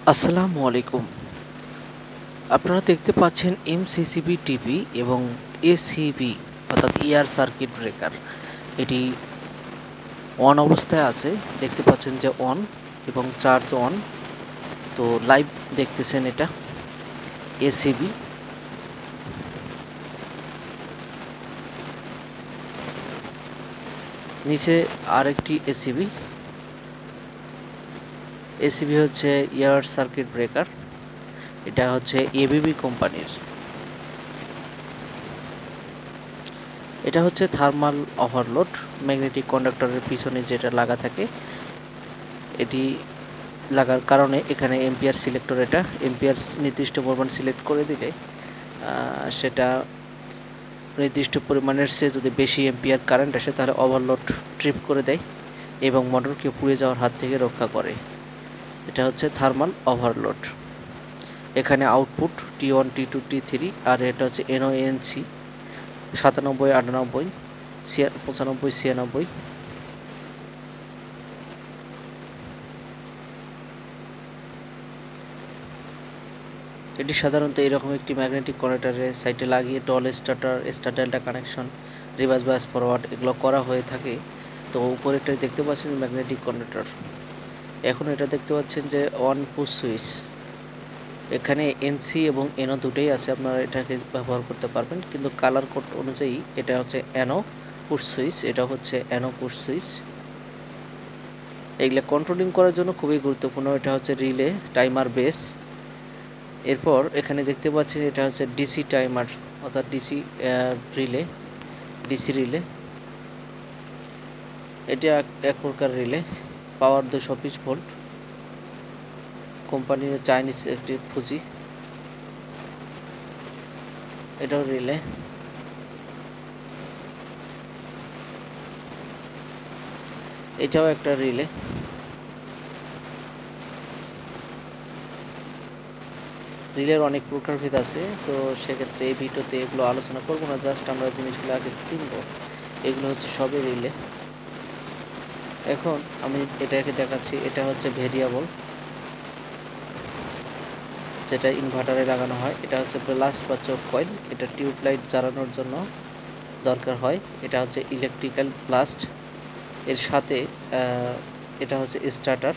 আসসালামু আলাইকুম। আপনারা দেখতে পাচ্ছেন এমসিসিবি টিভি এবং এসিবি অর্থাৎ ইয়ার সার্কিট ব্রেকার এটি অন অবস্থায় আছে। দেখতে পাচ্ছেন যে অন এবং চার্জ অন। তো লাইভ দেখতেছেন এটা এসিবি। নিচে আরেকটি এসিবি হচ্ছে ইয়ার সার্কিট ব্রেকার। এটা হচ্ছে এবিবি কোম্পানির। এটা হচ্ছে থার্মাল ওভারলোড, ম্যাগনেটিক কন্ডাক্টরের পিছনে যেটা লাগা থাকে। এটি লাগার কারণে এখানে এম্পিয়ার সিলেক্টর, এটা এম্পিয়ার নির্দিষ্ট পরিমাণ সিলেক্ট করে দিলে সেটা নির্দিষ্ট পরিমাণের চেয়ে যদি বেশি এম্পিয়ার কারেন্ট আসে তাহলে ওভারলোড ট্রিপ করে দেয় এবং মোটরকে পুড়ে যাওয়ার হাত থেকে রক্ষা করে। এটা হচ্ছে থার্মাল ওভারলোড। এখানে আউটপুট T1 T2 T3 আর এটা হচ্ছে NONC 97 98 95 96। এটি সাধারণত এরকম একটি ম্যাগনেটিক কন্ডাক্টরের সাইডে লাগিয়ে DOL star delta connection, reverse bias forward এগুলো করা হয়ে থাকে। তো উপরেরটা দেখতে পাচ্ছেন ম্যাগনেটিক কন্ডাক্টর। এখন এটা দেখতে পাচ্ছেন যে অন পুশ সুইচ। এখানে এনসি এবং এনও দুটোই আছে, আপনারা এটাকে ব্যবহার করতে পারবেন, কিন্তু কালার কোড অনুযায়ী এটা হচ্ছে এনও পুশ সুইচ, এটা হচ্ছে এনও পুশ সুইচ। এগুলো কন্ট্রোলিং করার জন্য খুবই গুরুত্বপূর্ণ। এটা হচ্ছে রিলে টাইমার বেস। এরপর এখানে দেখতে পাচ্ছেন এটা হচ্ছে ডিসি টাইমার অর্থাৎ ডিসি রিলে। এটা এক প্রকার রিলে, পাওয়ার 220 ভোল্ট, কোম্পানির চাইনিজ একটি ফুজি। এটাও রিলে। এটাও একটা রিলে। রিলের অনেক প্রকারভেদ আছে, তো সেক্ষেত্রে এই ভিডিওতে এগুলো আলোচনা করব না, জাস্ট আমরা জিনিসগুলো আগে চিনব। এগুলো হচ্ছে সবই রিলে। এখন আমি এটাকে দেখাচ্ছি। এটা হচ্ছে ভেরিয়েবল, যেটা ইনভার্টারে লাগানো হয়। এটা হচ্ছে ব্লাস্ট বা চোক কয়েল, এটা টিউবলাইট জ্বালানোর জন্য দরকার হয়। এটা হচ্ছে ইলেকট্রিক্যাল ব্লাস্ট। এর সাথে এটা হচ্ছে স্টার্টার।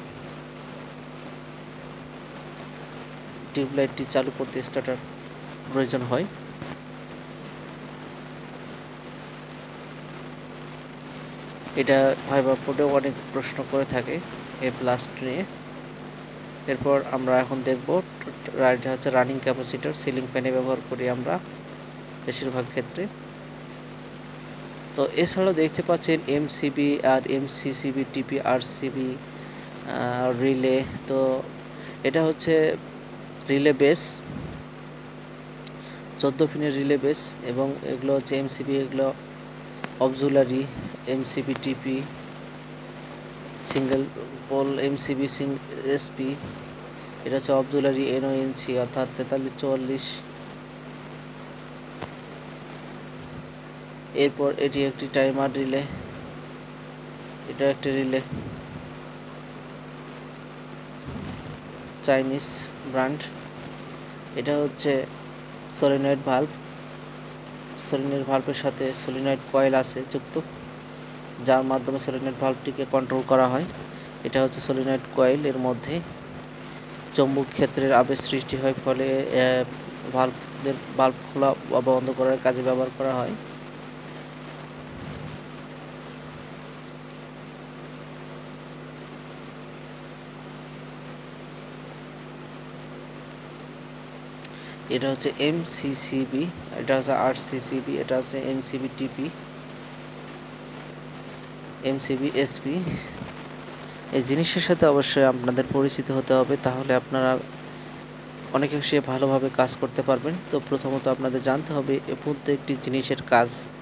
টিউবলাইটটি চালু করতে স্টার্টার প্রয়োজন হয়। এটা ভাইবা বোর্ডেও অনেক প্রশ্ন করে থাকে এই ব্লাস্ট নিয়ে। এরপর আমরা এখন দেখব এটা হচ্ছে রানিং ক্যাপাসিটর, সিলিং ফ্যানে ব্যবহার করি আমরা বেশিরভাগ ক্ষেত্রে। তো এছাড়াও দেখতে পাচ্ছেন এমসিবি আর এমসিসিবি টিপি আরসিবি রিলে। তো এটা হচ্ছে রিলে বেস, 14 পিনের রিলে বেস, এবং এগুলো হচ্ছে এমসিবি, এগুলো auxiliary MCB TP, single pole MCB SP. এটা হচ্ছে অবজুলারি এনওএনসি অর্থাৎ 4344। এরপর এটি একটি টাইমার রিলে, এটা একটি রিলে, চাইনিজ ব্র্যান্ড। এটা হচ্ছে সলিনয়েড ভাল্ব। সলিনয়েড ভাল্বের সাথে সলিনয়েড কয়েল আছে যুক্ত, যার মাধ্যমে সলিনয়েড ভাল্বটিকে কন্ট্রোল করা হয়। এটা হচ্ছে সলিনয়েড কয়েল। এর মধ্যে চৌম্বক ক্ষেত্রের আবেশ সৃষ্টি হয়, ফলে ভাল্ব খোলা বা বন্ধ করার কাজে ব্যবহার করা হয়। এটা হচ্ছে এমসিসিবি, এটা হচ্ছে আরসিসিবি, এটা হচ্ছে এমসিবি টিপি, এমসিবি এসপি। এই জিনিসের সাথে অবশ্যই আপনাদের পরিচিত হতে হবে, তাহলে আপনারা অনেকাংশে ভালোভাবে কাজ করতে পারবেন। তো প্রথমত আপনাদের জানতে হবে প্রত্যেকটি জিনিসের কাজ